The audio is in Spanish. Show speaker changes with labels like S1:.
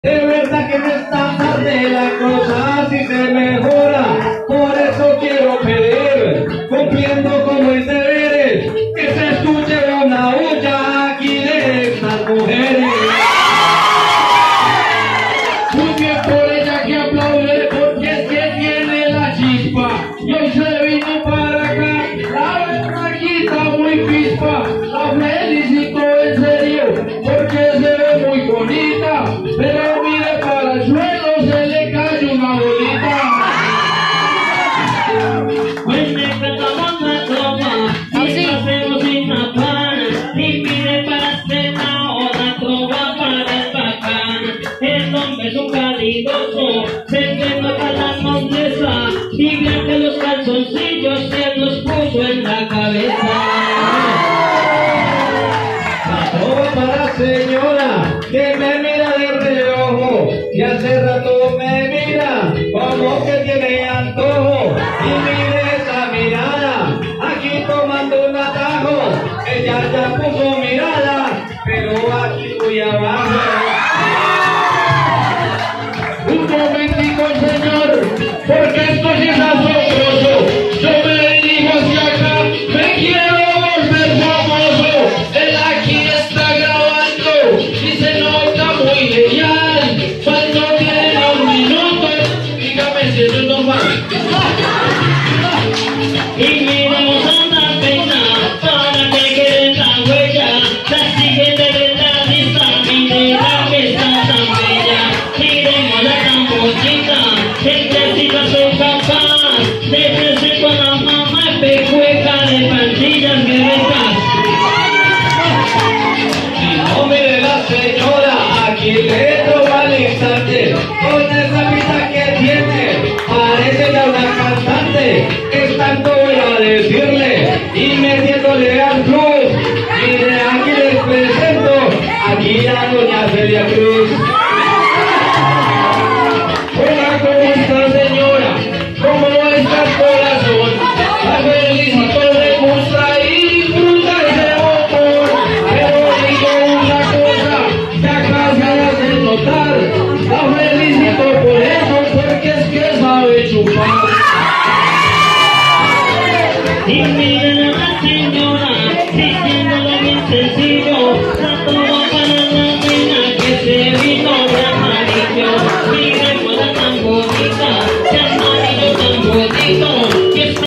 S1: De verdad que no es tan tarde, la cosa así se mejora. Por eso quiero pedir, cumpliendo con mis deberes, que se escuche una huya aquí de estas mujeres. Muy bien por ella que aplaude, porque es que tiene la chispa. Y hoy se vino para acá, la verdadita muy pispa. La felicito en serio, porque se ve muy bonita. Pero mire para el suelo, se le cae una bolita.
S2: Pues le cantamos la trova, y lo hacemos sin afán. Y mire para este lado, la trova para el bacán. El hombre es un calidoso, se que nota la nobleza. Y vean que los calzoncillos se los puso en la cabeza.
S1: La trova para la señora, que me mira de reojo, y hace rato me mira, como que tiene antojo. Y mire esa mirada, aquí tomando un atajo, ella ya puso mirada, pero aquí muy abajo. Un momentico, señor, porque esto sí es asombroso. Yo me dirijo hacia acá, me quiero volver famoso. Él aquí está grabando y se nota muy genial. Cuando tiene un minuto, dígame si eso es normal.
S2: Y miramos a la pena para que quede la huella. La siguiente de la lista, mire la que está tan bella. Miremos la tan bonita, entre sí no soy capaz de crecer con la mamá pecueca de plantillas guerreras.
S1: Y no mire la señora, aquí dentro va al instante, con esa vida que tiene, parece ya una cantante. Es tanto voy a decirle, y metiéndole al club. Mire, aquí les presento, aquí a doña Celia Cruz. Hola, ¿cómo está, señora? ¿Cómo está el corazón? La felicito, le gusta y disfruta ese botón. Pero digo una cosa, que acá se hace notar. La felicito por eso, porque es que sabe chupar.
S2: Y miren a la señora, diciéndole bien sencillo.